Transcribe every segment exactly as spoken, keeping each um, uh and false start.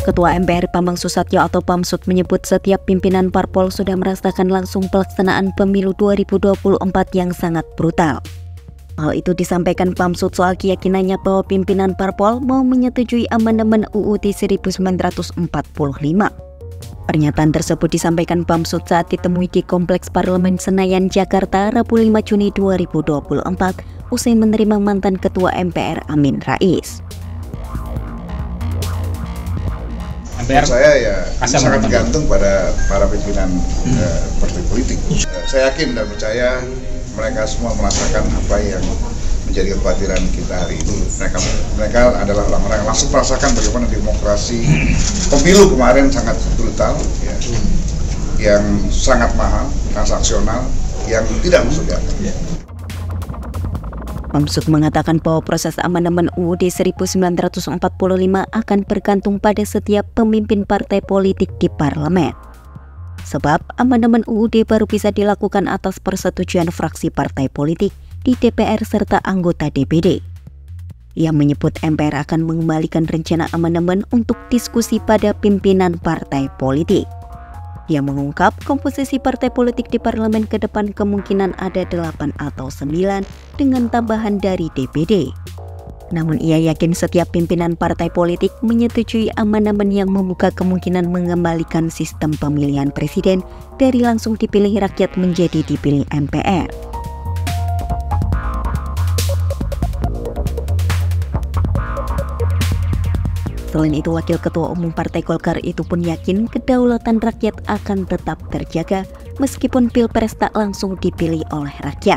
Ketua M P R Bambang Susatyo atau Bamsud menyebut setiap pimpinan parpol sudah merasakan langsung pelaksanaan pemilu dua ribu dua puluh empat yang sangat brutal. Hal itu disampaikan Bamsud soal keyakinannya bahwa pimpinan parpol mau menyetujui amandemen U U D seribu sembilan ratus empat puluh lima. Pernyataan tersebut disampaikan Bamsud saat ditemui di Kompleks Parlemen Senayan, Jakarta, Rabu lima Juni dua ribu dua puluh empat, usai menerima mantan Ketua M P R Amin Rais. Menurut saya ya sangat tergantung pada para pimpinan hmm. uh, partai politik. Uh, saya yakin dan percaya mereka semua merasakan apa yang menjadi kekhawatiran kita hari ini. Mereka mereka adalah orang-orang yang langsung merasakan bagaimana demokrasi pemilu kemarin sangat brutal, ya, yang sangat mahal, transaksional, yang tidak masuk di akal. Bamsud mengatakan bahwa proses amandemen U U D seribu sembilan ratus empat puluh lima akan bergantung pada setiap pemimpin partai politik di parlemen. Sebab amandemen U U D baru bisa dilakukan atas persetujuan fraksi partai politik di D P R serta anggota D P D. Ia menyebut M P R akan mengembalikan rencana amandemen untuk diskusi pada pimpinan partai politik. Ia mengungkap komposisi partai politik di parlemen ke depan kemungkinan ada delapan atau sembilan dengan tambahan dari D P D. Namun ia yakin setiap pimpinan partai politik menyetujui amandemen yang membuka kemungkinan mengembalikan sistem pemilihan presiden dari langsung dipilih rakyat menjadi dipilih M P R. Selain itu, Wakil Ketua Umum Partai Golkar itu pun yakin kedaulatan rakyat akan tetap terjaga meskipun Pilpres tak langsung dipilih oleh rakyat.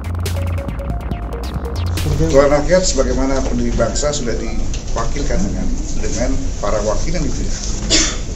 Ketua rakyat sebagaimana pendiri bangsa sudah diwakilkan dengan dengan para wakil yang dipilih.